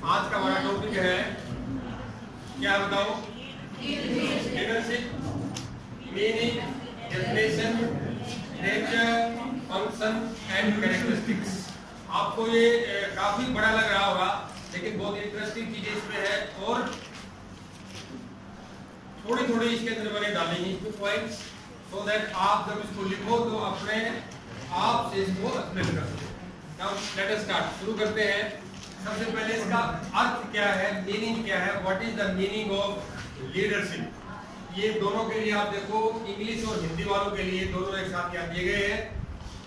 आज का हमारा टॉपिक है क्या बताओ? Leadership, meaning, definition, nature, function and characteristics. आपको ये काफी बड़ा लग रहा होगा, लेकिन बहुत इंटरेस्टिंग चीजें इसमें है और थोड़ी थोड़ी इसके अंदर मैंने डालेंगे इसमें पॉइंट्स, सो दैट आप जब इसको लिखो तो अपने आप से इसको एक्सप्लेन कर सको। नाउ लेट अस स्टार्ट, शुरू करते हैं। सबसे पहले इसका अर्थ क्या है, मीनिंग क्या है, what is the meaning of leadership. ये दोनों के लिए आप देखो, इंग्लिश और हिंदी वालों के लिए दोनों एक साथ यहाँ दिए गए हैं।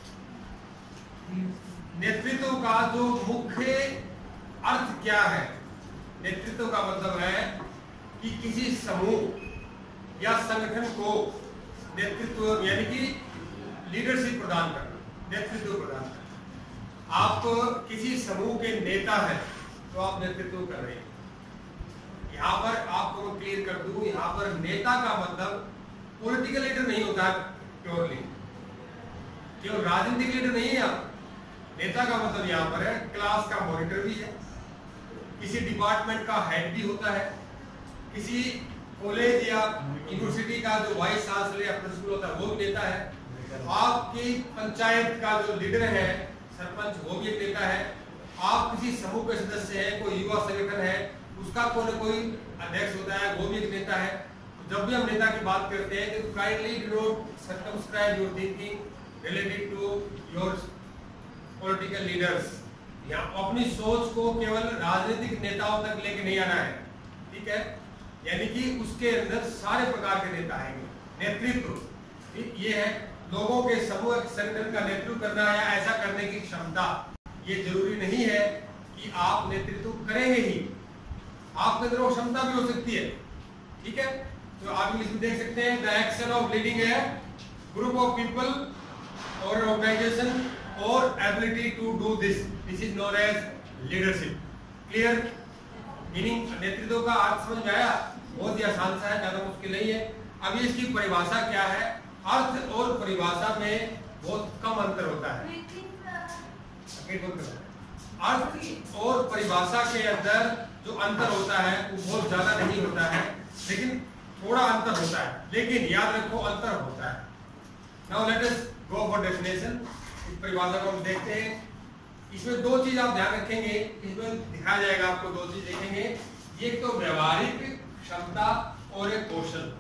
नेतृत्व का जो मुख्य अर्थ क्या है? नेतृत्व का मतलब है कि किसी समूह या संगठन को नेतृत्व यानी कि लीडरशिप प्रदान करना, नेतृत्व प्रदान करना। आप किसी समूह के नेता हैं तो आप नेतृत्व कर रहे हैं। यहाँ पर आपको मैं क्लियर कर दूं, यहाँ पर नेता का मतलब पॉलिटिकल लीडर नहीं होता है प्योरली, केवल राजनीतिक लीडर नहीं है आप। नेता का मतलब यहाँ पर है क्लास का मॉनिटर भी है, किसी डिपार्टमेंट का हेड भी होता है, किसी कॉलेज या यूनिवर्सिटी का जो वाइस चांसलर या प्रिंसिपल होता है वो भी नेता है। आपकी पंचायत का जो लीडर है, सरपंच, वो भी एक नेता है। आप किसी समूह के सदस्य हैं, कोई युवा संगठन है, उसका कोई न कोई अध्यक्ष होता है, वो भी एक नेता है। जब भी हम नेता की बात करते हैं तो kindly do not circumscribe your thinking related to your political leaders. या अपनी सोच को केवल राजनीतिक नेताओं तक लेके नहीं आना है, ठीक है? यानी कि उसके अंदर सारे प्रकार के नेता आएंगे। नेतृत्व ये है लोगों के समूह संगठन का नेतृत्व करना या ऐसा करने की क्षमता। ये जरूरी नहीं है कि आप नेतृत्व करेंगे ही, आपके अंदर वो क्षमता भी हो सकती है, ठीक है? तो आप इंग्लिश में देख सकते हैं the action of leading a group of people और ऑर्गेनाइजेशन और ability to do this is known as leadership. Clear? Meaning, नेतृत्व का अर्थ समझ में आया? बहुत ही आसान सा है, ज्यादा मुश्किल नहीं है। अब इसकी परिभाषा क्या है? अर्थ और परिभाषा में बहुत कम अंतर होता है। अर्थ और परिभाषा के अंदर जो अंतर होता है वो बहुत ज्यादा नहीं होता है, लेकिन थोड़ा अंतर होता है, लेकिन याद रखो अंतर होता है। Now let us go for definition. इस परिभाषा को हम देखते हैं। इसमें दो चीज आप ध्यान रखेंगे, इसमें दिखाया जाएगा आपको, दो चीज देखेंगे। एक तो व्यवहारिक क्षमता और एक कौशल।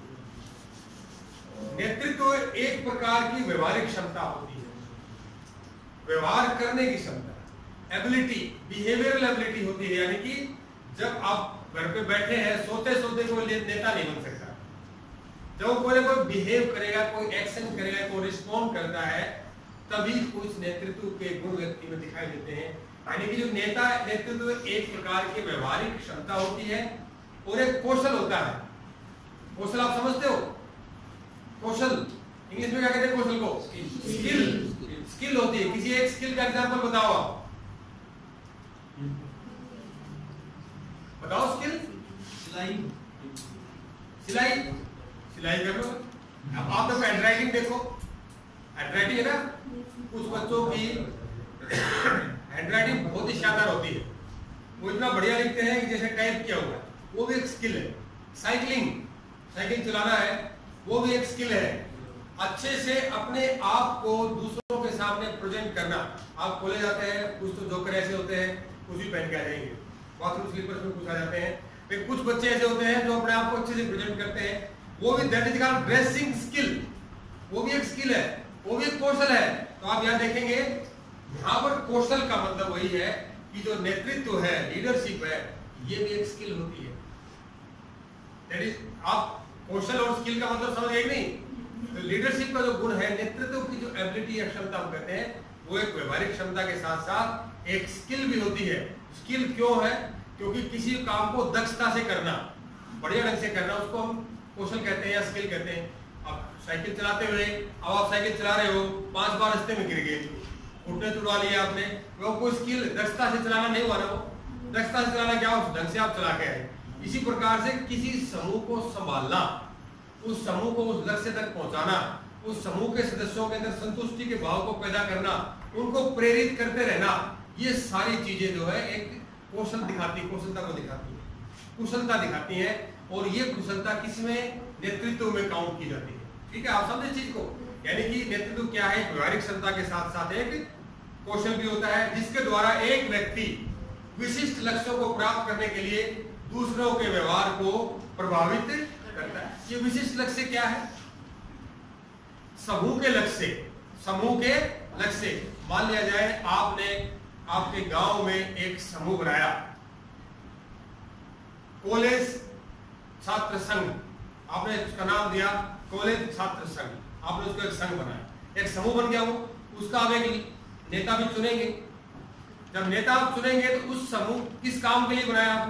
नेतृत्व एक प्रकार की व्यवहारिक क्षमता होती है, व्यवहार करने की क्षमता, एबिलिटी, बिहेवियरल एबिलिटी होती है। यानी कि जब आप घर पे बैठे हैं, सोते सोते कोई नेता नहीं बन सकता। जब कोई बिहेव करेगा, कोई एक्शन करेगा, कोई रिस्पॉन्ड करता है, तभी कुछ नेतृत्व के गुण व्यक्ति में दिखाई देते हैं। यानी कि जो नेता नेतृत्व एक प्रकार की व्यवहारिक क्षमता होती है और एक कौशल होता है। कौशल आप समझते हो? कौशल इंग्लिश में क्या कहते हैं कौशल को? स्किल। स्किल होती है। किसी एक स्किल का एग्जांपल बताओ आप, बताओ स्किल। सिलाई, सिलाई, सिलाई कर लो। अब आप लोग हैंडराइटिंग देखो, हैंडराइटिंग है ना, कुछ बच्चों की हैंडराइटिंग बहुत ही शानदार होती है, वो इतना बढ़िया लिखते हैं कि जैसे टाइप किया हुआ है, वो भी एक स्किल है। साइकिलिंग, साइकिल चलाना है, वो भी एक स्किल है। अच्छे से अपने आप को दूसरों के सामने प्रेजेंट करना। आप कॉलेज जाते हैं, कुछ तो जोकर ऐसे होते हैं, कुछ भी पहन के आ जाएंगे, बाथरूम स्लीपर्स में कुछ आ जाते हैं, फिर कुछ बच्चे ऐसे होते हैं जो अपने आप को अच्छे से प्रेजेंट करते हैं, वो भी that is called dressing skill, वो भी एक स्किल है, वो भी एक कौशल है। तो आप यहाँ देखेंगे, यहाँ पर कौशल का मतलब वही है कि जो नेतृत्व है, लीडरशिप है, ये भी एक स्किल होती है। दैट इज, आप कौशल और स्किल का मतलब समझ गए नहीं? तो लीडरशिप का जो गुण है, नेतृत्व की जो एबिलिटी या क्षमता हम कहते हैं, वो एक व्यवहारिक क्षमता के साथ साथ एक स्किल भी होती है। स्किल क्यों है? क्योंकि किसी काम को दक्षता से करना, बढ़िया ढंग से करना, उसको हम कौशल कहते हैं या स्किल कहते हैं। अब साइकिल चलाते हुए, अब आप साइकिल चला रहे हो, 5 बार रास्ते में गिर गए, घुटने तुड़वा लिए आपने, वो कोई स्किल, दक्षता से चलाना नहीं हुआ ना। वो दक्षता से चलाना क्या, उस ढंग से आप चला के आए। इसी प्रकार से किसी समूह को संभालना, उस समूह को उस लक्ष्य तक पहुंचाना, उस समूह के सदस्यों के अंदर संतुष्टि के भाव को पैदा करना, उनको प्रेरित करते रहना, ये सारी चीजें जो है एक कौशल दिखाती है, कौशलता को दिखाती है, कुशलता दिखाती है। और ये कुशलता किसमें? नेतृत्व में काउंट की जाती है। ठीक है, आप समझे चीज को? यानी कि नेतृत्व क्या है? व्यवहारिक क्षमता के साथ साथ एक कौशल भी होता है, जिसके द्वारा एक व्यक्ति विशिष्ट लक्ष्यों को प्राप्त करने के लिए दूसरों के व्यवहार को प्रभावित करता है। ये विशिष्ट लक्ष्य क्या है? समूह के लक्ष्य। समूह के लक्ष्य, मान लिया जाए आपने आपके गांव में एक समूह बनाया, कॉलेज छात्र संघ, आपने उसका नाम दिया कॉलेज छात्र संघ, आपने उसको एक संघ बनाया, एक समूह बन गया वो। उसका आप एक नेता भी चुनेंगे। जब नेता आप चुनेंगे तो उस समूह किस काम के लिए बनाया आपने?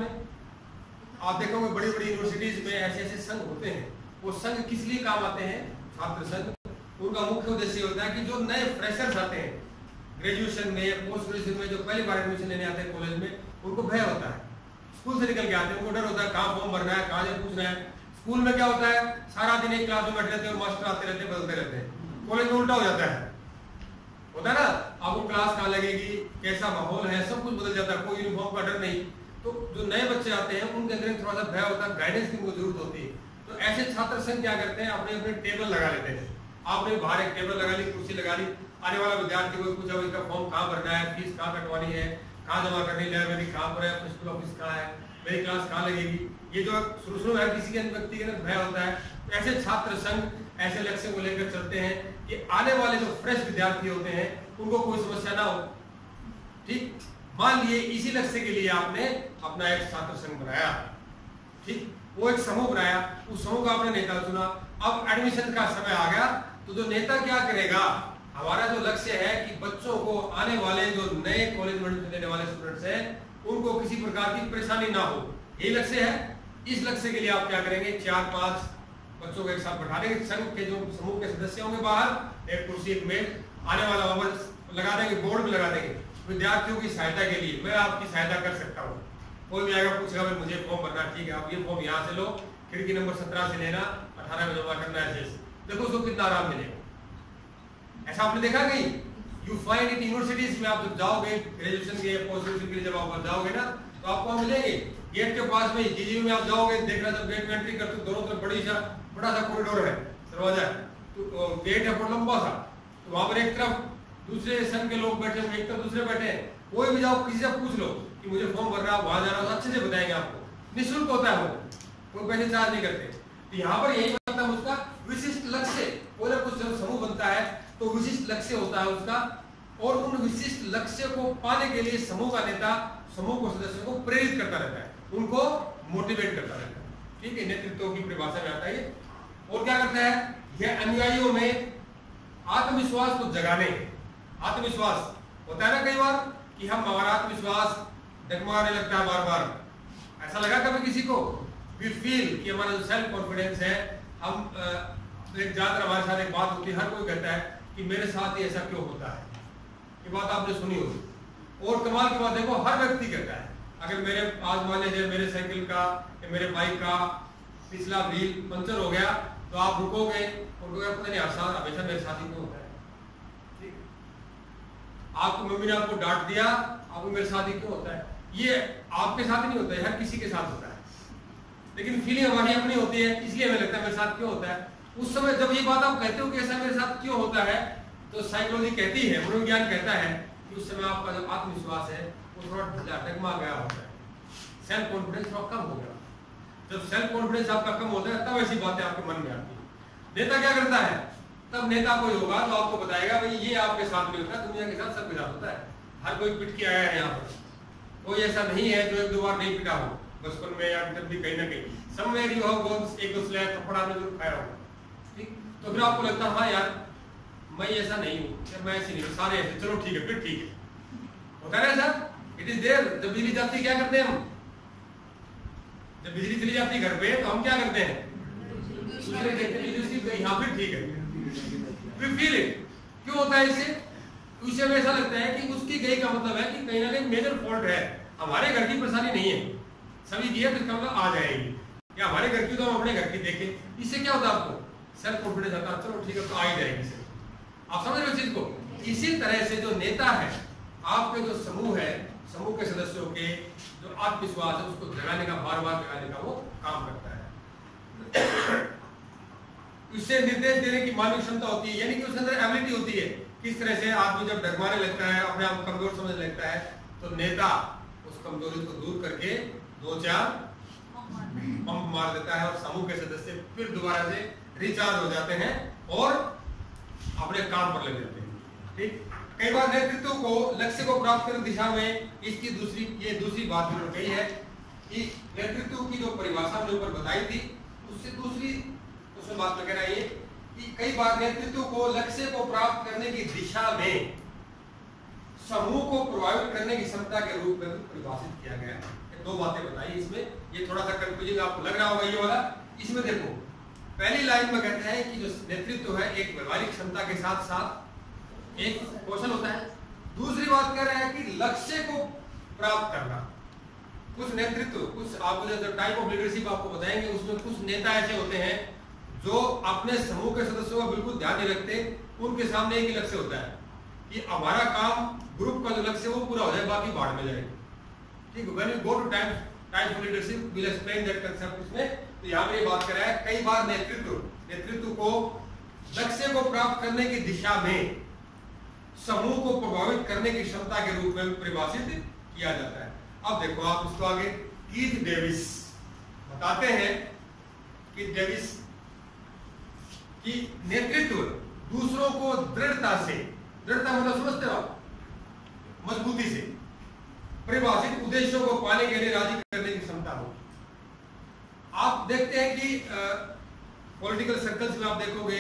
आप देखोगे बड़ी बड़ी यूनिवर्सिटीज में ऐसे ऐसे संघ होते हैं। वो संघ किस लिए काम आते हैं? छात्र संघ। उनका मुख्य उद्देश्य होता है कि जो नए फ्रेशर्स आते हैं ग्रेजुएशन में या पोस्ट ग्रेजुएशन में, जो पहली बार एडमिशन लेने आते हैं कॉलेज में, उनको भय होता है। स्कूल से निकल के आते हैं, उनको डर होता है कहाँ फॉर्म भरना है, कहाँ से पूछना है। स्कूल में क्या होता है? सारा दिन एक क्लास में बैठे रहते हैं और मास्टर आते रहते हैं, बदलते रहते हैं। कॉलेज में उल्टा हो जाता है, होता है ना? आपको क्लास कहाँ लगेगी, कैसा माहौल है, सब कुछ बदल जाता है, कोई यूनिफॉर्म का डर नहीं। तो जो नए बच्चे आते हैं उनके अंदर थोड़ा सा भय होता है, गाइडेंस की जरूरत होती है। तो ऐसे छात्र संघ क्या करते हैं? अपने अपने टेबल लगा लेते हैं। आपने बाहर एक टेबल लगा ली, कुर्सी लगा ली, आने वाला विद्यार्थी को पूछा इसका फॉर्म कहाँ भरना है, फीस कहाँ कटवानी है, कहाँ जमा करनी है, लाइब्रेरी कहाँ पर है, प्रिंसिपल ऑफिस कहाँ है, मेरी क्लास कहाँ लगेगी। ये जो शुरू में किसी के व्यक्ति के अंदर भय होता है। तो ऐसे छात्र संघ ऐसे लक्ष्य को लेकर चलते हैं कि आने वाले जो फ्रेश विद्यार्थी होते हैं उनको कोई समस्या ना हो। ठीक, मान लिए इसी लक्ष्य के लिए आपने अपना एक छात्र संघ बनाया। ठीक, वो एक समूह बनाया, उस समूह का आपने नेता चुना। अब एडमिशन का समय आ गया, तो जो नेता क्या करेगा? हमारा जो लक्ष्य है कि बच्चों को, आने वाले जो नए कॉलेज में एडमिशन लेने वाले स्टूडेंट्स हैं, उनको किसी प्रकार की परेशानी ना हो, यही लक्ष्य है। इस लक्ष्य के लिए आप क्या करेंगे? 4-5 बच्चों को एक साथ बैठा देंगे, संघ के जो समूह के सदस्य होंगे बाहर, एक कुर्सी एक मेज, आने वाला वक्त लगा देंगे, बोर्ड भी लगा देंगे विद्यार्थियों की सहायता के लिए। मैं आपकी सहायता कर सकता हूँ। कोई भी आएगा पूछेगा भाई मुझे फॉर्म भरना, ठीक है आप ये फॉर्म यहाँ से लो, खिड़की नंबर 17 से लेना, 18 में जमा करना है। देखो उसको कितना आराम मिलेगा। ऐसा आपने देखा नहीं? यू फाइंड इट यूनिवर्सिटीज में, आप जब जाओगे ग्रेजुएशन के पोस्ट ग्रेजुएशन के लिए, जब आप जाओगे ना तो आपको मिलेंगे गेट के पास में, जीजी में आप जाओगे, देखना जब गेट में एंट्री करते हो दोनों तरफ बड़ा सा कॉरिडोर है, दरवाजा है, तो गेट है बहुत लंबा सा, तो वहां पर एक तरफ दूसरे संघ के लोग बैठे हैं, एक तरफ दूसरे बैठे हैं। कोई भी जाओ किसी से पूछ लो कि मुझे फॉर्म भरना है, वहां जाना, अच्छे से बताएंगे आपको, निःशुल्क होता है, वो कोई पैसे चार्ज नहीं करते। तो यहाँ पर यही मतलब उसका विशिष्ट लक्ष्य, कोई ना कुछ जब समूह बनता है तो विशिष्ट लक्ष्य होता है उसका, और उन विशिष्ट लक्ष्य को पाने के लिए समूह का नेता समूह को सदस्यों को प्रेरित करता रहता है, उनको मोटिवेट करता रहता है। ठीक है, नेतृत्व की परिभाषा में आता है। और क्या करता है? यह अनुयायियों में आत्मविश्वास को जगाने, आत्मविश्वास होता है ना कई बार कि हम, हमारा आत्मविश्वास डगमगाने लगता है बार बार। ऐसा लगा कभी किसी को? वी फील कि हमारा जो सेल्फ कॉन्फिडेंस है, हम एक ज्यादा हमारे साथ एक बात होती है, हर कोई कहता है कि मेरे साथ ही ऐसा क्यों होता है, ये बात आपने सुनी होगी। और कमाल की बात देखो, हर व्यक्ति कहता है, अगर मेरे आज मान लीजिए मेरे साइकिल का या मेरे बाइक का पिछला व्हील पंचर हो गया, तो आप रुकोगे और पता नहीं हमेशा मेरे साथ ही क्यों होता है। ठीक, आपको मम्मी ने आपको डांट दिया, आपको मेरे साथ ही क्यों होता है? ये आपके साथ नहीं होता है, हर किसी के साथ होता है, लेकिन फीलिंग हमारी अपनी होती है, इसलिए हमें लगता है मेरे साथ क्यों होता है। उस समय जब ये बात आप कहते हो कि ऐसा मेरे साथ क्यों होता है, तो साइकोलॉजी कहती है, मनोविज्ञान कहता है कि उस समय आपका जो आत्मविश्वास है वो थोड़ा डगमगा गया होता है, सेल्फ कॉन्फिडेंस थोड़ा कम हो गया। जब सेल्फ कॉन्फिडेंस आपका कम होता है तब ऐसी बातें आपके मन में आती है। नेता क्या करता है? तब नेता कोई होगा तो आपको बताएगा भाई ये आपके साथ भी होता है, दुनिया के साथ सबके साथ होता है, हर कोई पिट के आया है यहाँ पर, कोई ऐसा नहीं है जो 1-2 बार नहीं पिटा हो बचपन में या जब भी कहीं ना कहीं, समवेयर यू हैव गॉन एक दूसरे थप्पड़ आपने जरूर खाया होगा। ठीक, तो फिर आपको लगता है हाँ यार मैं ऐसा नहीं हूँ, मैं ऐसी नहीं, सारे ऐसे, चलो ठीक है, फिर ठीक है, होता है ना सर? It is there. जब बिजली जाती है क्या करते हैं हम? जब बिजली चली जाती है घर पे तो हम क्या करते हैं? दूसरे देखते हैं, यहाँ फिर ठीक है, वी फील इट। क्यों होता है इससे? उसे हमें ऐसा लगता है कि उसकी गई का मतलब है कि कहीं ना कहीं मेजर फॉल्ट है, हमारे घर की परेशानी नहीं है, सभी की है तो इसका मतलब आ जाएगी, या हमारे घर की तो हम अपने घर की देखें। इससे क्या होता है? आपको सेल्फ कॉन्फिडेंस आता है, चलो ठीक है तो आ ही जाएगी। आप समझ रहे हो चीज को? इसी तरह से जो नेता है, आपके जो समूह है, समूह के सदस्यों के जो आत्मविश्वास है उसको जगाने का, बार बार जगाने का वो काम करता है। उससे निर्देश देने की मानवीय क्षमता होती है, यानी कि उसके अंदर एबिलिटी होती है। किस तरह से आदमी जब डगमाने लगता है, अपने आप कमजोर समझने लगता है, तो नेता उस कमजोरी को दूर करके 2-4 पंप मार देता है और समूह के सदस्य फिर दोबारा से रिचार्ज हो जाते हैं और अपने काम पर लग जाते हैं। ठीक, कई बार नेतृत्व को लक्ष्य को प्राप्त करने दिशा में इसकी दूसरी बात मैंने कही है कि नेतृत्व की जो परिभाषा हमने ऊपर बताई थी, उससे दूसरी उसमें बात मैं कह रहा है कि कई बार नेतृत्व को लक्ष्य को प्राप्त करने की दिशा में समूह को प्रभावित करने की क्षमता के रूप में परिभाषित किया गया है। दो बातें बताई इसमें, ये थोड़ा सा कंफ्यूजिंग आपको लग रहा होगा ये वाला। इसमें देखो, पहली लाइन में कहते हैं कि जो नेतृत्व है एक व्यवहारिक क्षमता के साथ साथ एक कौशल होता है। दूसरी बात कह रहा है कि लक्ष्य को प्राप्त करना। कुछ नेतृत्व, कुछ आपको जो टाइप ऑफ लीडरशिप आपको बताएंगे, उसमें कुछ नेता ऐसे होते हैं जो अपने समूह के सदस्यों का बिल्कुल ध्यान नहीं रखते। उनके सामने एक ही लक्ष्य होता है कि हमारा काम, ग्रुप का जो लक्ष्य वो पूरा हो जाए, बाकी बाढ़ में जाए। ठीक है, when we go to type of leadership, we'll explain that concept इसमें। तो यहाँ पे ये बात कर रहा है, कई बार नेतृत्व को लक्ष्य को प्राप्त करने की दिशा में समूह को प्रभावित करने की क्षमता के रूप में परिभाषित किया जाता है। अब देखो आप इसको आगे, कीथ डेविस बताते हैं कि डेविस की नेतृत्व दूसरों को दृढ़ता मतलब समझते हो, मजबूती से परिभाषित उद्देश्यों को पाने के लिए राजी करने की क्षमता हो। आप देखते हैं कि पॉलिटिकल सर्कल्स में आप देखोगे,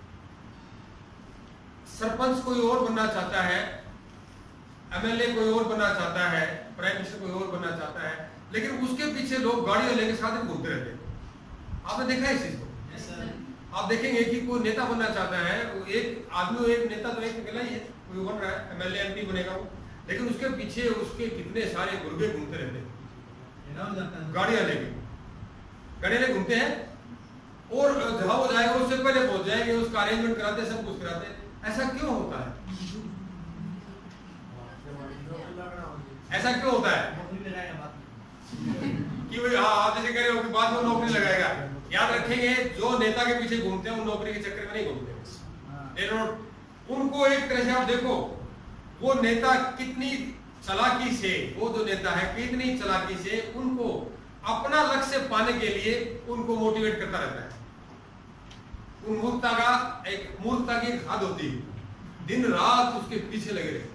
सरपंच कोई और बनना चाहता है, एमएलए कोई और बनना चाहता है, प्राइम मिनिस्टर कोई और बनना चाहता है, लेकिन उसके पीछे लोग गाड़ियां लेके साथ में घूमते रहते हैं। आपने देखा है इस चीज को? आप देखेंगे कि कोई नेता बनना चाहता है, एक आदमी, एक नेता तो एक अकेला ही है, कोई बन रहा है, एमएलए एमपी बनेगा वो, लेकिन उसके पीछे उसके कितने सारे गुर्गे घूमते रहते हैं, गाड़ियां लेके घूमते हैं, और जहां वो जाएगा उससे पहले पहुंच जाएंगे, उसका अरेंजमेंट कराते, सब कुछ कराते। ऐसा क्यों होता है? ऐसा क्यों होता है कि भाई हाँ, आप जैसे कह रहे हो कि बाद में नौकरी लगाएगा। याद रखेंगे, जो नेता के पीछे घूमते हैं वो नौकरी के चक्कर में नहीं घूमते। उनको एक तरह से आप देखो, वो नेता कितनी चालाकी से, वो जो नेता है कितनी चालाकी से उनको अपना लक्ष्य पाने के लिए उनको मोटिवेट करता रहता है। मूर्खता की एक हद होती है, दिन रात उसके पीछे लगे रहते,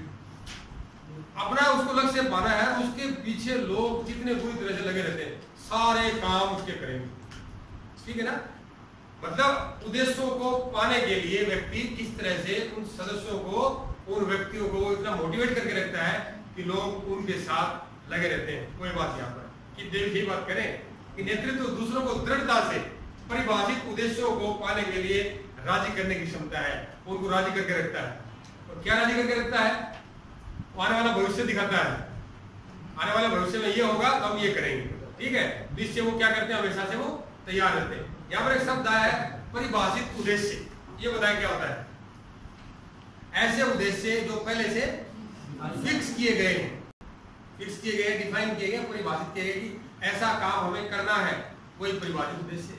अपना उसको लक्ष्य पाना है, उसके पीछे लोग जितने बुरी तरह से लगे रहते हैं, सारे काम उसके करेंगे। ठीक है ना? मतलब उद्देश्यों को पाने के लिए व्यक्ति किस तरह से उन सदस्यों को, उन व्यक्तियों को इतना मोटिवेट करके रखता है कि लोग उनके साथ लगे रहते हैं। कोई बात यहाँ पर कि देखिए, बात करें कि नेतृत्व दूसरों को दृढ़ता से परिभाषित उद्देश्यों को पाने के लिए राजी करने की क्षमता है, उनको राजी करके रखता है। और क्या राजी करके रखता है? आने वाला भविष्य दिखाता है, आने वाले भविष्य में ये होगा तो हम ये करेंगे। ठीक है, जिससे वो क्या करते हैं, हमेशा से वो तैयार रहते हैं। यहाँ पर एक शब्द आया है परिभाषित उद्देश्य। ये बताया क्या होता है? ऐसे उद्देश्य जो पहले से फिक्स किए गए हैं, डिफाइन किए गए, परिभाषित किए गए कि ऐसा काम हमें करना है, कोई परिभाषित उद्देश्य।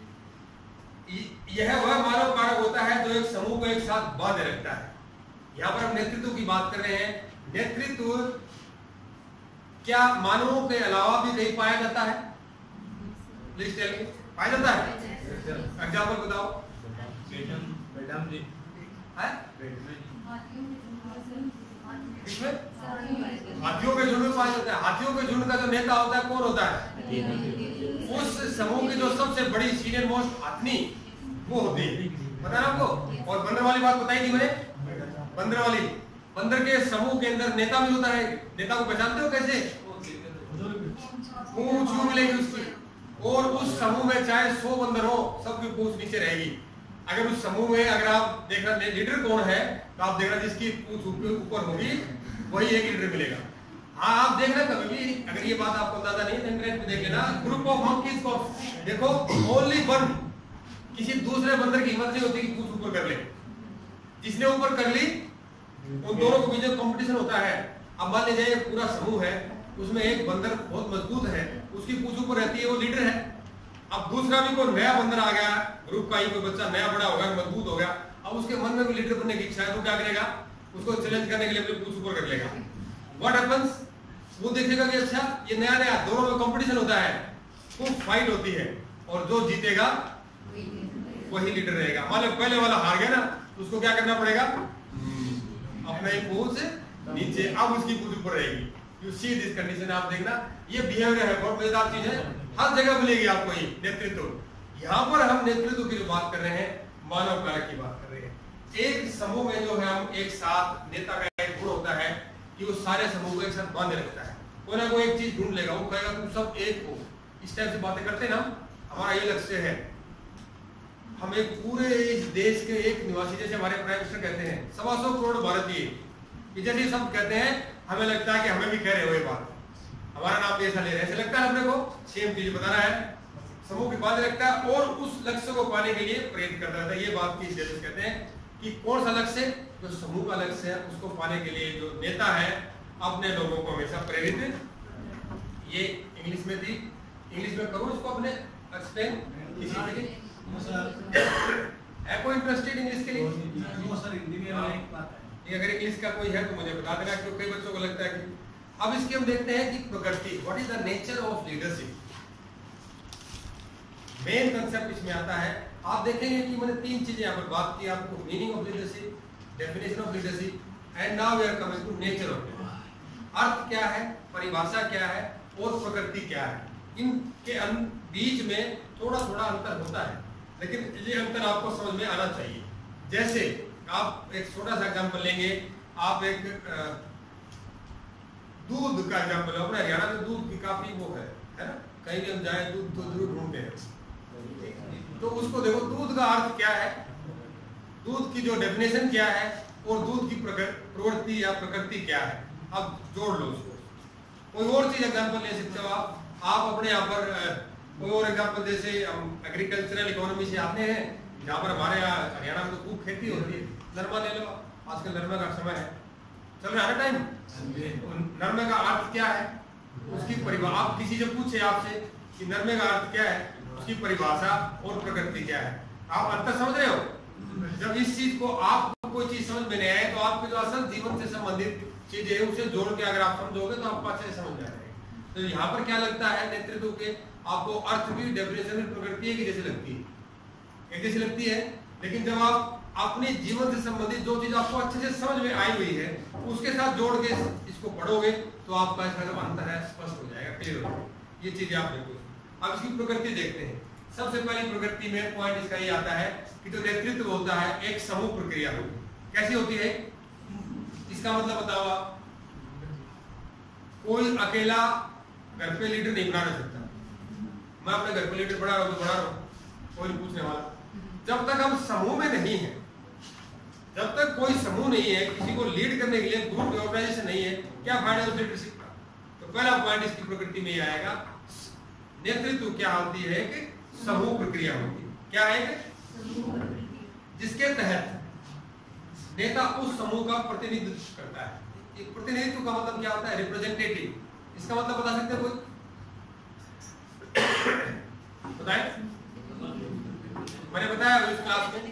यह वह मानव कारक होता है जो एक समूह को एक साथ बांधे रखता है। यहाँ पर हम नेतृत्व की बात कर रहे हैं। नेतृत्व क्या मानवों के अलावा भी कहीं पाया जाता है? पाया जाता है? एग्जाम्पल बताओ। हाथियों के झुंड में पाया जाता है। हाथियों के झुंड का जो नेता होता है कौन होता है? उस समूह की जो सबसे बड़ी सीनियर मोस्ट आदमी वो होती है, पता ना आपको। और बंदर वाली बात बताई थी मैंने, बंदर के समूह के अंदर नेता भी होता है। नेता को पहचानते हो कैसे? पूंछ मिलेगी उसकी, और उस समूह में चाहे 100 बंदर हो, सबकी पूंछ नीचे रहेगी। अगर उस समूह में अगर आप देखना लीडर कौन है, तो आप देखना जिसकी पूंछ ऊपर होगी वही एक लीडर मिलेगा। हाँ, आप देखना कभी भी, अगर ये बात आपको अंदाजा नहीं है इंटरनेट पे देख लेना, ग्रुप ऑफ मंकीज को देखो, ओनली वन, किसी दूसरे बंदर की हिम्मत नहीं होती कि पूंछ ऊपर कर ले। जिसने ऊपर कर ली, उन दोनों के बीच कंपटीशन होता है। अब मान लीजिए पूरा समूह है, उसमें एक बंदर बहुत मजबूत है, उसकी पूंछ ऊपर रहती है, वो लीडर है। अब दूसरा भी कोई नया बंदर आ गया, ग्रुप का ही कोई बच्चा नया बड़ा होगा, मजबूत हो गया, अब उसके मन में भी लीडर बनने की इच्छा है, तो क्या करेगा, उसको चैलेंज करने के लिए अपनी पूंछ ऊपर कर लेगा। व्हाट हैपेंस, वो देखेगा कि अच्छा ये नया नया, दोनों में कंपटीशन होता है, खूब फाइट होती है, और जो जीतेगा वही लीडर रहेगा। मान लो पहले वाला हार गया ना, तो उसको क्या करना पड़ेगा, अपना ही पूंछ नीचे, अब उसकी पूंछ ऊपर रहेगी। यू सी दिस कंडीशन, आप देखना ये बिहेवियर है, बहुत मजेदार चीज है, हर जगह मिलेगी आपको ये नेतृत्व। यहाँ पर हम नेतृत्व की जो बात कर रहे हैं, मानव कारक की बात कर रहे हैं। एक समूह में जो है हम एक साथ, नेता का एक गुण होता है कि वो सारे समूह को एक साथ बांधे रखता है, कोई ना कोई एक चीज ढूंढ लेगा, वो कहेगा तुम सब एक हो। इस टाइप से बातें करते हैं ना, हमारा ये लक्ष्य है। हम एक पूरे इस देश के एक निवासी, जैसे हमारे प्राइम मिनिस्टर कहते हैं 125 करोड़ भारतीय, जैसे सब कहते हैं, हमें लगता है कि हमें भी कह रहे हो ये बात, हमारा नाम भी ऐसा ले रहे हैं, ऐसे लगता है अपने को, सेम चीज बता रहा है, समूह की बात रखता है और उस लक्ष्य को पाने के लिए प्रेरित करता रहता है। ये बात की जैसे कहते हैं कि कौन सा लक्ष्य, जो समूह का लक्ष्य है, उसको पाने के लिए जो नेता है अपने लोगों को हमेशा प्रेरित, ये इंग्लिश में थी, इंग्लिश में करूं इसको अपने एक्सप्लेन किसी के लिए है कोई इंटरेस्टेड इंग्लिश के लिए? सर हिंदी में एक बात है, अगर इंग्लिश का कोई है तो मुझे बता देना, क्योंकि कई बच्चों को लगता है कि अब इसकी हम देखते हैं कि प्रकृति, what is the nature of leadership, main concept इसमें आता है। आप देखेंगे कि मैंने 3 चीजें यहाँ पर बात की आपको, meaning of leadership, definition of leadership, and now we are coming to nature of leadership. अर्थ क्या है, परिभाषा क्या है और प्रकृति क्या है, इनके बीच में थोड़ा थोड़ा अंतर होता है, लेकिन ये अंतर आपको समझ में आना चाहिए। जैसे आप एक छोटा सा एग्जांपल लेंगे, आप एक दूध का एग्जांपल लो, अपने हरियाणा में दूध की काफी वो है ना, कहीं भी हम जाए दूध तो जरूर ढूंढते हैं, तो उसको देखो दूध का अर्थ क्या है, दूध की जो डेफिनेशन क्या है और दूध की प्रवृत्ति या प्रकृति क्या है, अब जोड़ लो उसको। कोई और चीज एग्जांपल ले सकते हो आप अपने यहाँ पर कोई और एग्जांपल, जैसे हम एग्रीकल्चरल इकोनॉमी से आते हैं, जहाँ पर हमारे यहाँ हरियाणा में तो खूब खेती होती है, नरमा ले लो, आजकल नरमा का समय है, चल रहा है टाइम, नरमे का अर्थ क्या है, उसकी परिभाषा, आप किसी से पूछे आपसे कि नरमे का अर्थ क्या है, उसकी परिभाषा और प्रकृति क्या है, आप अंतर समझ रहे हो? जब इस चीज को आपको कोई चीज समझ में नहीं आए, तो आपके जो असल जीवन से संबंधित चीजें है उसे जोड़ के अगर आप समझोगे तो आपको अच्छे से समझ में आएगा। तो यहाँ पर क्या लगता है नेतृत्व के, आपको अर्थ भी, डेफिनेशन भी प्रकृति की जैसे लगती है, एक जैसी लगती है, लेकिन जब आप अपने जीवन से संबंधित जो चीज आपको अच्छे से समझ में आई हुई है उसके साथ जोड़ के इसको पढ़ोगे तो आपका इसका अंतर है स्पष्ट हो जाएगा, क्लियर हो जाएगा, ये चीजें आप देखो। अब इसकी प्रकृति देखते हैं। सबसे पहली प्रकृति में पॉइंट इसका ये आता है कि जो नेतृत्व होता है एक समूह प्रक्रिया होगी। कैसी होती है इसका मतलब बताओ आप? कोई अकेला घर पे लीडर नहीं बना सकता। मैं अपने घर पे लीडर बना रहा हूं तो बना रहा हूं, कोई नहीं पूछने वाला। जब तक हम समूह में नहीं है, जब तक कोई समूह नहीं है, किसी को लीड करने के लिए ग्रुप ऑर्गेनाइजेशन नहीं है, क्या फायदा उस लीडरशिप का? तो पहला पॉइंट इसकी प्रकृति में ही आएगा। नेतृत्व क्या होती है कि समूह प्रक्रिया होती है। क्या है जिसके तहत नेता उस समूह का प्रतिनिधित्व करता है। प्रतिनिधित्व का मतलब क्या होता है? रिप्रेजेंटेटिव। इसका मतलब बता सकते हैं कोई? बताएं। मैंने बताया इस क्लास में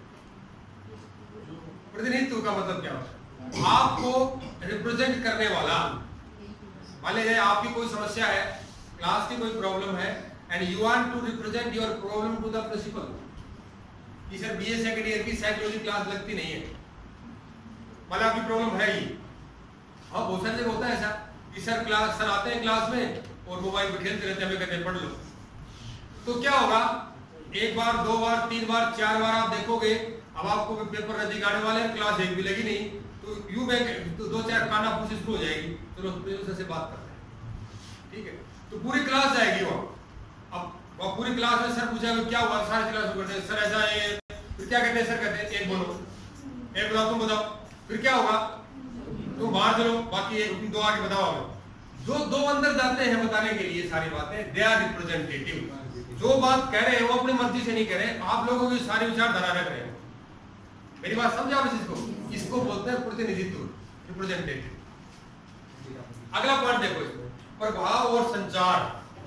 प्रतिनिधित्व का मतलब क्या होता है? आपको रिप्रेजेंट करने वाला। मान लीजिए आपकी कोई समस्या है, क्लास की कोई प्रॉब्लम है, and you want to represent your problem to the principal. कि सर बीए सेकंड ईयर की साइकोलॉजी क्लास लगती नहीं है, मतलब आपकी प्रॉब्लम है ही। हाँ बहुत सारी जगह होता है ऐसा कि सर आते हैं क्लास में और मोबाइल पे खेलते रहते हैं, हमें कहते हैं पढ़ लो। तो क्या होगा? एक बार, दो बार, तीन बार, चार बार आप देखोगे, अब आपको पेपर नजदीक आने वाले हैं, क्लास एक भी लगी नहीं, तो यू में तो दो चार काना पूछे शुरू हो जाएगी। चलो प्रिंसिपल से बात करते हैं, ठीक है? तो पूरी क्लास जाएगी वहाँ। अब वहाँ पूरी क्लास में सर पूछेगा क्या हुआ, सारे क्लास करते हैं सर ऐसा है, फिर क्या कहते हैं? सर कहते हैं एक बोलो, एक बताओ, तुम बताओ, फिर क्या होगा? तुम बाहर चलो, बाकी एक दो आगे बताओ। हमें जो दो अंदर जाते हैं बताने के लिए सारी बातें, दे आर रिप्रेजेंटेटिव। जो बात कह रहे हैं वो अपनी मर्जी से नहीं कह रहे, आप लोगों की सारी विचारधारा रख रहे हैं। मेरी बात समझा आप इसको बोलते हैं प्रतिनिधित्व, रिप्रेजेंटेटिव। अगला पॉइंट देखो इसमें, प्रभाव और संचार।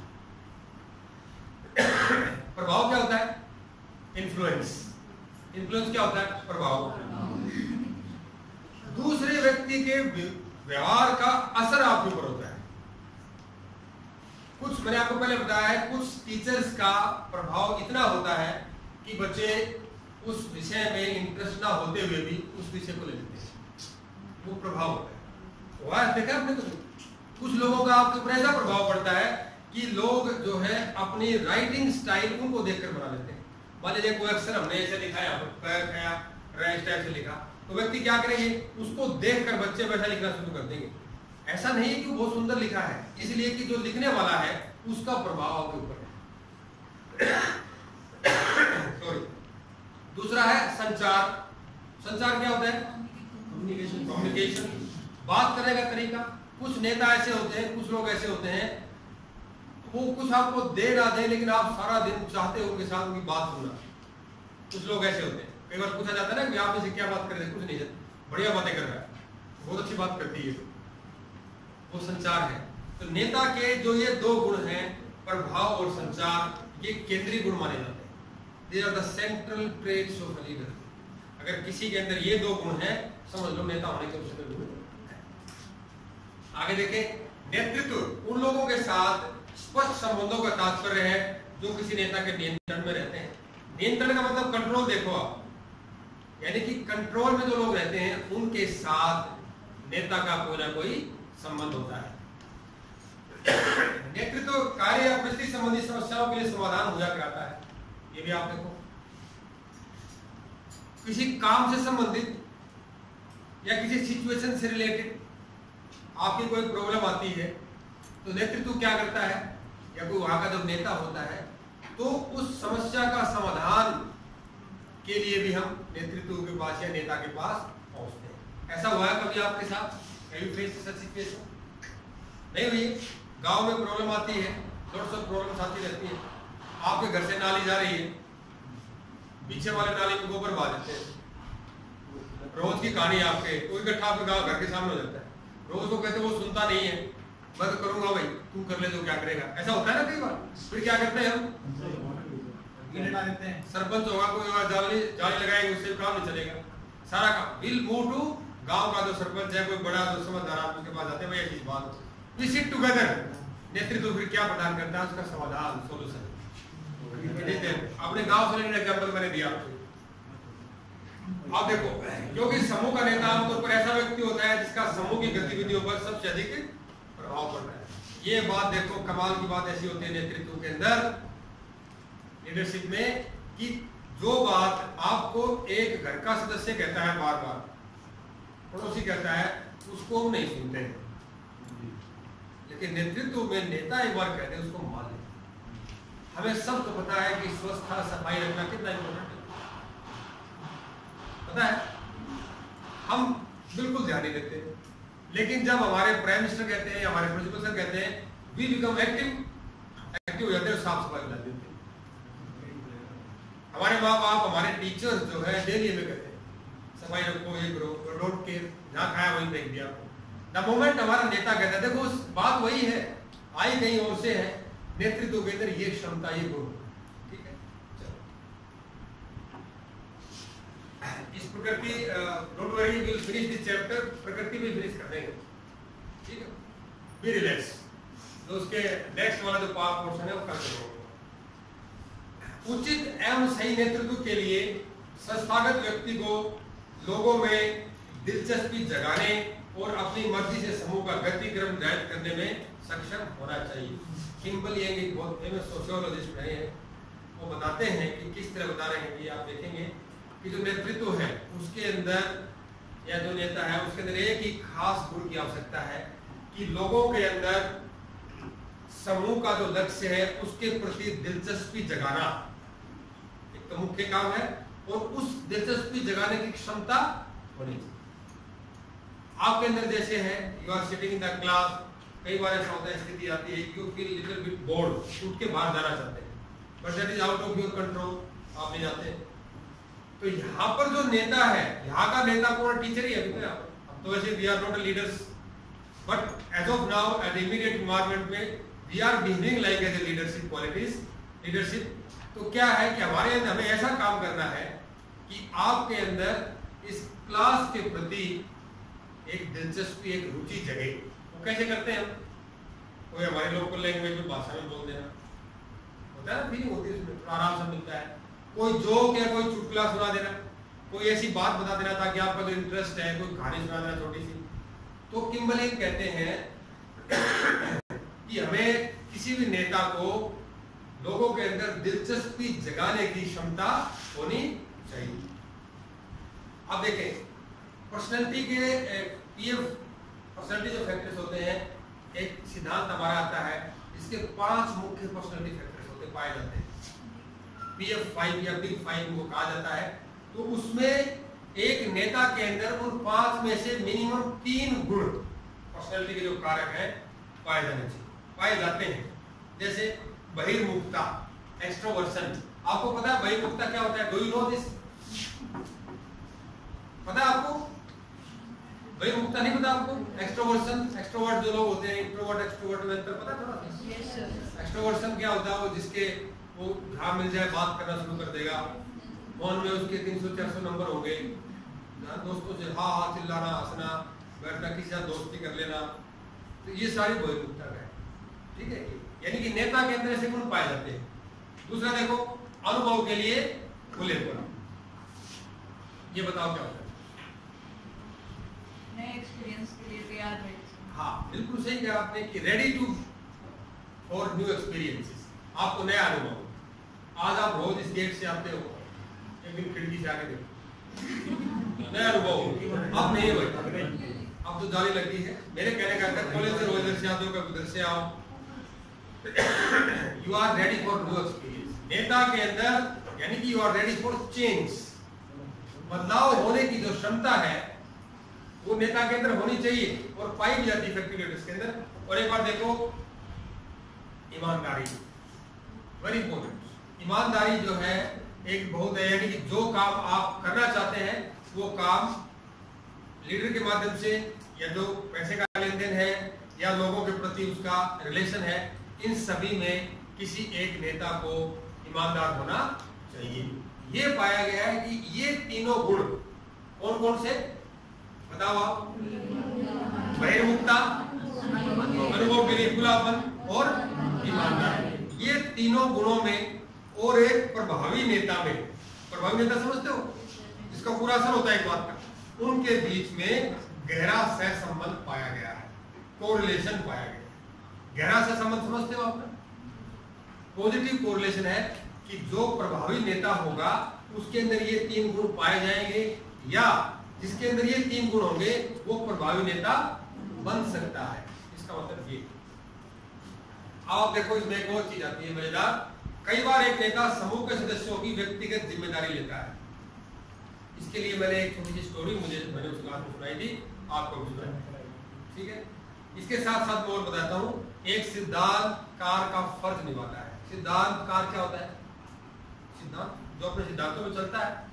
प्रभाव क्या होता है? इन्फ्लुएंस। इन्फ्लुएंस क्या होता है? प्रभाव। दूसरे व्यक्ति के व्यवहार का असर आपके ऊपर होता है। कुछ मैंने आपको पहले बताया है, कुछ टीचर्स का प्रभाव इतना होता है कि बच्चे उस विषय में इंटरेस्ट ना होते हुए भी उस विषय को ले लेते हैं, वो प्रभाव होता है। देखा आपने? तो कुछ लोगों का आपके ऊपर ऐसा प्रभाव पड़ता है कि लोग जो है अपनी राइटिंग स्टाइल उनको देखकर बना लेते हैं। मान लीजिए कोई अक्षर हमने ऐसे लिखा है, पैर खाया राइट टाइप से लिखा, तो व्यक्ति क्या करेंगे? उसको देखकर बच्चे वैसा लिखना शुरू कर देंगे। ऐसा नहीं है कि वो बहुत सुंदर लिखा है, इसलिए कि जो लिखने वाला है उसका प्रभाव आपके ऊपर है। सॉरी। दूसरा है संचार। संचार क्या होता है? कम्युनिकेशन, बात करने का तरीका। कुछ नेता ऐसे होते हैं, कुछ लोग ऐसे होते हैं, वो कुछ आपको दे ना दे लेकिन आप सारा दिन चाहते हो उनके साथ उनकी बात सुनना। कुछ लोग ऐसे होते हैं, कई बार पूछा जाता है ना कि आप इनसे क्या बात कर रहे हैं, कुछ नहीं, बढ़िया बातें कर रहा है, बहुत अच्छी बात करती है, वो संचार है। तो नेता के जो ये दो गुण हैं, प्रभाव और संचार, ये केंद्रीय गुण माने जाते हैं। These are the central traits of a leader। अगर किसी के अंदर ये दो गुण हैं, समझ लो नेता होने के उसके गुण। आगे देखें, नेतृत्व उन लोगों के साथ स्पष्ट संबंधों का तात्पर्य है जो किसी नेता के नियंत्रण में रहते हैं। नियंत्रण का मतलब कंट्रोल। देखो आप, यानी कि कंट्रोल में जो लोग रहते हैं उनके साथ नेता का कोई ना कोई संबंध होता है। नेतृत्व कार्य या परिस्थिति संबंधी समस्याओं के लिए समाधान मुहैया कराता है। ये भी आप देखो, किसी काम से संबंधित या किसी सिचुएशन से रिलेटेड आपकी कोई प्रॉब्लम आती है तो नेतृत्व क्या करता है, या कोई वहां का जब नेता होता है तो उस समस्या का समाधान के लिए भी हम नेतृत्व के पास या नेता के पास पहुंचते हैं। ऐसा हुआ है कभी आपके साथ? सिचुएशन नहीं हुई? गांव में प्रॉब्लम आती है, लॉट्स ऑफ प्रॉब्लम्स आती रहती है। आपके घर से नाली जा रही है, पीछे वाले नाली में गोबर बहा देते हैं। रोज की कहानी आपके, कोई इकट्ठा आपके गांव घर के सामने हो जाता है, रोज को कहते वो सुनता नहीं है, मैं तो करूंगा भाई, तू कर ले तो क्या करेगा। ऐसा होता है ना कई बार। फिर क्या करते हैं हम? सरपंच होगा, कोई जाली लगाएंगे, उससे काम नहीं चलेगा। सारा काम विल मूव टू गांव का जो सरपंच है, कोई बड़ा जो समझदार आदमी के पास जाते हैं, भाई ऐसी बात, वी सिट टुगेदर। नेतृत्व फिर क्या प्रदान करता है? उसका समाधान, सोल्यूशन। अपने गांव से एग्जाम्पल मैंने दिया आपको। आप देखो, क्योंकि समूह का नेता आमतौर पर ऐसा व्यक्ति होता है जिसका समूह की गतिविधियों पर सबसे अधिक प्रभाव पड़ता है। ये बात देखो, कमाल की बात ऐसी होती है नेतृत्व के अंदर, लीडरशिप में, कि जो बात आपको एक घर का सदस्य कहता है बार बार, पड़ोसी कहता है, उसको हम नहीं सुनते हैं, लेकिन नेतृत्व में नेता एक बार कहते हैं उसको मान लेते। हमें सबको पता है कि स्वच्छता सफाई रखना कितना इम्पोर्टेंट है, पता है, हम बिल्कुल ध्यान नहीं देते। लेकिन जब हमारे प्राइम मिनिस्टर कहते हैं, हमारे प्रिंसिपल सर कहते हैं, वी बिकम एक्टिव हो जाते हैं, साफ सफाई बना देते हैं। हमारे माँ बाप, हमारे टीचर्स जो है डेली में कहते हैं सफाई रखो, ये करो, रोड के जहाँ खाया वहीं फेंक दिया। द मोमेंट हमारा नेता कहता है, देखो बात वही है, आई कहीं और से है, नेतृत्व के अंदर ये क्षमता, ये गुण, ठीक है। चलो, इस प्रकृति, don't worry, will finish this chapter, प्रकृति भी फिनिश कर देंगे, ठीक है। बी रिलैक्स, तो उसके नेक्स्ट वाला जो पार्ट पोर्शन है वो कर देंगे। उचित एवं सही नेतृत्व के लिए संस्थागत व्यक्ति को लोगों में दिलचस्पी जगाने और अपनी मर्जी से समूह का गतिक्रम निर्धारित करने में सक्षम होना चाहिए। किम्बल यंग एक बहुत फेमस सोशियोलॉजिस्ट रहे हैं, वो बताते हैं कि किस तरह बता रहे हैं कि आप देखेंगे कि जो नेतृत्व है उसके अंदर या जो नेता है उसके अंदर एक ही खास गुण की आवश्यकता है कि लोगों के अंदर समूह का जो लक्ष्य है उसके प्रति दिलचस्पी जगाना एक तो मुख्य काम है, और उस दिलचस्पी जगाने की क्षमता होनी चाहिए आपके अंदर। जैसे है, you are sitting in the class, कई बार ऐसा होता है, स्थिति आती है, you feel little bit bored, उठ के बाहर जाना चाहते हैं, but that is out of your control, आप नहीं जाते। तो यहाँ पर जो नेता है, यहाँ का नेता कौन? टीचर ही है अभी तो। अब तो वैसे we are not leaders, but as of now at immediate environment में we are behaving like as a leadership qualities leadership. तो क्या है कि हमारे अंदर हमें ऐसा काम करना है कि आपके अंदर इस क्लास के प्रति एक दिलचस्पी, एक रुचि जगे। वो कैसे करते हैं? कोई हमारे लोकल लैंग्वेज में भाषा में बोल देना, होता है ना, फीलिंग होती है उसमें, थोड़ा आराम से मिलता है। कोई जोक या कोई चुटकुला सुना देना, कोई ऐसी बात बता देना ताकि आपका जो इंटरेस्ट है, कोई कहानी सुना देना छोटी सी। तो किम्बलिंग कहते हैं कि हमें किसी भी नेता को लोगों के अंदर दिलचस्पी जगाने की क्षमता होनी चाहिए। अब देखें, पर्सनैलिटी के पीएफ पर्सनैलिटी जो फैक्टर्स होते हैं, एक सिद्धांत हमारा आता है, इसके 5 मुख्य पर्सनैलिटी फैक्टर्स होते पाए जाते हैं। PF5 या बिग 5 को कहा जाता है। तो उसमें एक नेता के अंदर उन 5 में से मिनिमम 3 गुण पर्सनैलिटी के जो कारक हैं पाए जाते हैं। जैसे बहिर्मुखता, एक्सट्रोवर्सन। आपको पता है बहिर्मुखता क्या होता है? Do you know this? पता है आपको? बहिर्मुखता नहीं पता आपको? एक्सट्रोवर्सन, एक्सट्रोवर्ट जो लोग होते हैं, इंट्रोवर्ट एक्सट्रोवर्ट में अंतर पता थोड़ा सा? एक्सट्रोवर्सन क्या होता है? वो जिसके वो जहाँ मिल जाए बात करना शुरू कर देगा, फोन में उसके 300-400 नंबर होंगे, दोस्तों से हाँ हाँ चिल्लाना, हंसना, बैठना, किसी साथ दोस्ती कर लेना। तो ये सारी बहिर्मुखता है, ठीक है। यानी कि नेता के अंदर ऐसे गुण पाए जाते हैं। दूसरा देखो, अनुभव के लिए खुलेपन। ये बताओ क्या होता है? नए एक्सपीरियंस के लिए तैयार है। हाँ, बिल्कुल सही कहा आपने कि ready to for new experiences. आपको नया अनुभव, आज आप रोज इस गेट से आते हो, एक दिन खिड़की से आके देखो, नया अनुभव। अब नहीं भाई, अब तो जाली लगी है। मेरे कहने का अर्थ, कॉलेज से रोज इधर से आते हो, कभी उधर से आओ, you are ready for new experience. नेता के अंदर यानी कि you are ready for change. बदलाव होने की जो क्षमता है वो नेता के अंदर होनी चाहिए और पाई भी जाती है इफेक्टिव लीडर्स के अंदर। और एक बार देखो, ईमानदारी, वेरी इंपॉर्टेंट। ईमानदारी जो है एक बहुत है, यानी कि जो काम आप करना चाहते हैं वो काम लीडर के माध्यम से, या जो पैसे का लेन देन है, या लोगों के प्रति उसका रिलेशन है, इन सभी में किसी एक नेता को ईमानदार होना चाहिए। ये पाया गया है कि ये तीनों गुण कौन कौन से बताओ आप? बहिर्मुखता, अनुभव के लिए खुलापन और ईमानदारी। ये तीनों गुणों में और एक प्रभावी नेता में, प्रभावी नेता समझते हो, जिसका पूरा असर होता है एक बात का, उनके बीच में गहरा सहसंबंध पाया गया है, कोरिलेशन पाया गया है। गहरा सहसंबंध समझते हो आप? पॉजिटिव कोरिलेशन है कि जो प्रभावी नेता होगा उसके अंदर ये 3 गुण पाए जाएंगे, या जिसके अंदर ये 3 गुण होंगे वो प्रभावी नेता बन सकता है। इसका मतलब ये। अब देखो, इसमें एक और चीज आती है मजेदार। कई बार एक नेता समूह के सदस्यों की व्यक्तिगत जिम्मेदारी लेता है। इसके लिए मैंने एक छोटी सी स्टोरी मैंने उस क्लास में सुनाई थी, आपको भी सुनाई, ठीक है। इसके साथ साथ मैं और बताता हूँ, एक सिद्धांतकार का फर्ज निभाता है। सिद्धांतकार क्या होता है? सिद्धांत जो अपने सिद्धांतों में चलता है,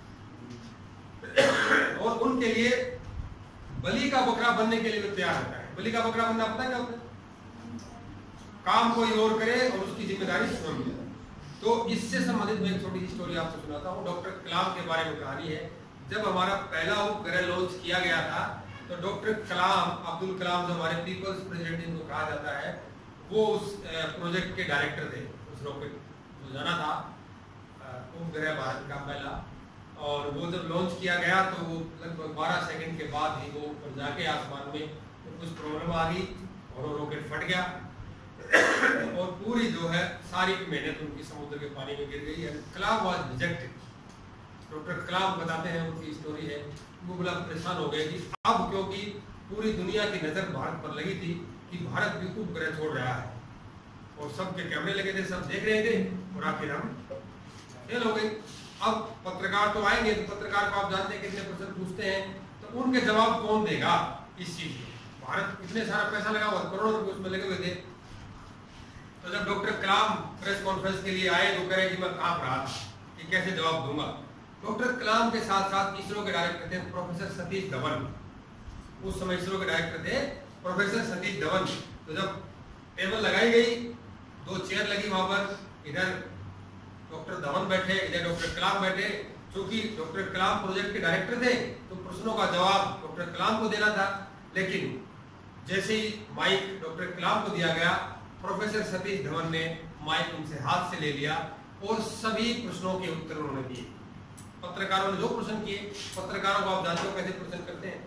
और उनके लिए बलि का बकरा बनने के लिए तैयार होता है। बलि का बकरा बनना पता है क्या होता है? काम कोई और करे और उसकी जिम्मेदारी स्वयं ले। तो इससे संबंधित मैं एक छोटी सी स्टोरी आपको सुनाता हूँ। डॉक्टर कलाम के बारे में कहानी है। जब हमारा पहला उपग्रह लॉन्च किया गया था तो डॉक्टर कलाम, अब्दुल कलाम जो हमारे पीपल्स प्रेसिडेंट इनको कहा जाता है, वो उस प्रोजेक्ट के डायरेक्टर थे। उस रॉकेट जो जाना था उपग्रह भारत का पहला, और वो जब लॉन्च किया गया तो वो लगभग 12 सेकंड के बाद ही वो ऊपर जाके आसमान में तो कुछ प्रॉब्लम आ गई और वो रॉकेट फट गया और पूरी जो है सारी मेहनत उनकी समुद्र के पानी में गिर गई है। Kalam was rejected. Doctor Kalam बताते हैं, उनकी स्टोरी है, वो बड़ा परेशान हो गए कि अब क्योंकि पूरी दुनिया की नजर भारत पर लगी थी कि भारत भी उपग्रह छोड़ रहा है और सबके कैमरे लगे थे, सब देख रहे थे, और आखिर हम फेल हो गए। अब पत्रकार तो आएंगे, तो पत्रकार को आप जानते हैं कितने % पूछते हैं, तो उनके जवाब कौन देगा इस चीज में? भारत इतने सारा पैसा लगा हुआ, करोड़ों रुपए उसमें लगे हुए थे। तो जब डॉक्टर कलाम प्रेस कॉन्फ्रेंस के लिए आए तो कह रहे कि मैं कांप रहा था कि कैसे जवाब दूंगा। डॉक्टर कलाम के साथ साथ इसरो के डायरेक्टर थे प्रोफेसर सतीश धवन, उस समय इसरो के डायरेक्टर थे प्रोफेसर सतीश धवन। तो जब टेबल लगाई गई, 2 चेयर लगी वहां पर, इधर डॉक्टर धवन बैठे, इधर डॉक्टर कलाम बैठे। क्योंकि डॉक्टर कलाम प्रोजेक्ट के डायरेक्टर थे तो प्रश्नों का जवाब डॉक्टर कलाम को देना था। लेकिन जैसे ही माइक डॉक्टर कलाम को दिया गया, प्रोफेसर सतीश धवन ने माइक उनसे हाथ से ले लिया और सभी प्रश्नों के उत्तर उन्होंने दिए। पत्रकारों ने जो प्रश्न किए, पत्रकारों को आप जानते हो कैसे प्रश्न करते हैं,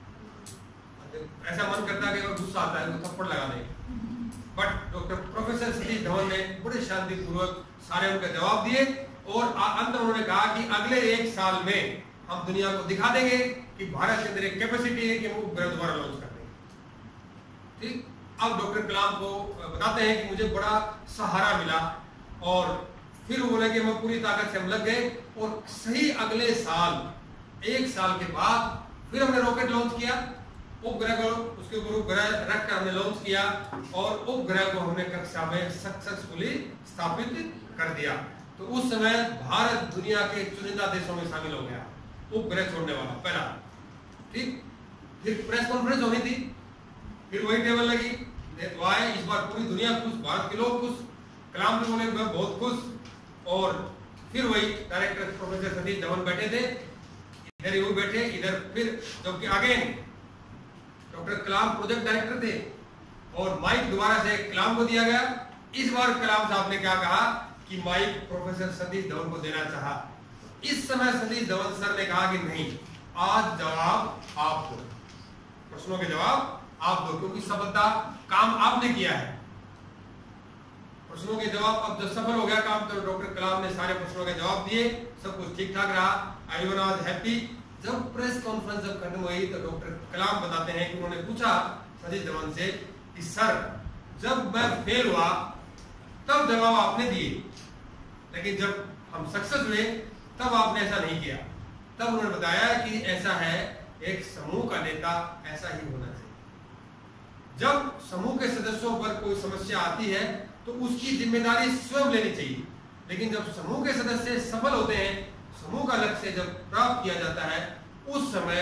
ऐसा मन करता है कि अगर गुस्सा आता है तो थप्पड़ लगा देंगे। But doctor professor Satish Dhawan ने बड़े शांतिपूर्वक सारे उनके जवाब दिए और अंत में उन्होंने कहा कि अगले 1 साल में हम दुनिया को दिखा देंगे कि भारत के अंदर एक कैपेसिटी है कि हम उपग्रह दोबारा लॉन्च कर देंगे। ठीक, अब डॉक्टर कलाम को बताते हैं कि मुझे बड़ा सहारा मिला और फिर वो बोले कि मैं पूरी ताकत से हम लग गए और सही अगले साल 1 साल के बाद फिर हमने रॉकेट लॉन्च किया, उपग्रह को उसके ऊपर उपग्रह रखकर हमने लॉन्च किया और उपग्रह को हमने कक्षा में सक्सेसफुली स्थापित कर दिया। तो उस समय भारत दुनिया के चुनिंदा देशों में शामिल हो गया, उपग्रह छोड़ने वाला पहला। ठीक, फिर प्रेस कॉन्फ्रेंस होनी थी, फिर वही टेबल लगी, तो आए इस बार पूरी दुनिया खुश, भारत के लोग खुश, कलाम भी बोले मैं बहुत खुश। और फिर वही डायरेक्टर प्रोफेसर सतीश धवन बैठे थे, इधर वो बैठे, इधर फिर जबकि आगे डॉक्टर कलाम प्रोजेक्ट डायरेक्टर थे और माइक दोबारा से कलाम को दिया गया। इस बार कलाम साहब ने क्या कहा कि माइक प्रोफेसर सतीश धवन को देना चाहा। इस समय सतीश धवन सर ने कहा कि नहीं, आज जवाब आप दो, प्रश्नों के जवाब आप दो, क्योंकि सफलता काम आपने किया है। प्रश्नों के जवाब अब जब सफल हो गया काम, तो डॉक्टर कलाम ने सारे प्रश्नों के जवाब दिए, सब कुछ ठीक ठाक रहा, एवरीवन वाज हैप्पी। जब प्रेस कॉन्फ्रेंस जब खत्म हुई तो डॉक्टर कलाम बताते हैं कि उन्होंने पूछा सतीश धवन से कि सर जब मैं फेल हुआ तब जवाब आपने दिए, लेकिन जब हम सक्सेस हुए तब आपने ऐसा नहीं किया। तब उन्होंने बताया कि ऐसा है, एक समूह का नेता ऐसा ही होना चाहिए। जब समूह के सदस्यों पर कोई समस्या आती है तो उसकी जिम्मेदारी स्वयं लेनी चाहिए, लेकिन जब समूह के सदस्य सफल होते हैं, समूह का लक्ष्य जब प्राप्त किया जाता है, उस समय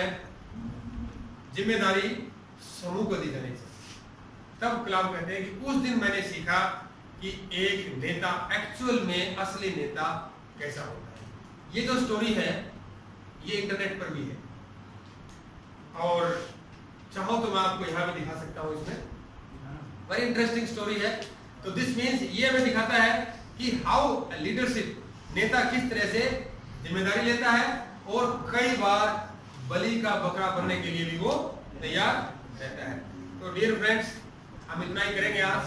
जिम्मेदारी समूह को दी जानी चाहिए। तब कलाम कहते हैं कि उस दिन मैंने सीखा कि एक नेता एक्चुअल में असली नेता कैसा होता है। ये जो स्टोरी है ये इंटरनेट पर भी है और चाहो तो मैं आपको यहां भी दिखा सकता हूं। इसमें वेरी इंटरेस्टिंग स्टोरी है। तो दिस मीन्स ये हमें दिखाता है कि हाउ लीडरशिप, नेता किस तरह से जिम्मेदारी लेता है और कई बार बलि का बकरा बनने के लिए भी वो तैयार रहता है। तो डियर फ्रेंड्स, हम इतना ही करेंगे आज,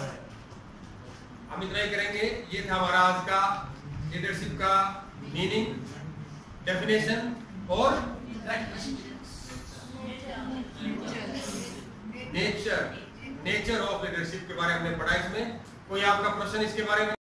हम इतना ही करेंगे। ये था हमारा आज का लीडरशिप का मीनिंग, डेफिनेशन और नेचर ऑफ लीडरशिप के बारे में हमने पढ़ा। इसमें कोई आपका प्रश्न इसके बारे में?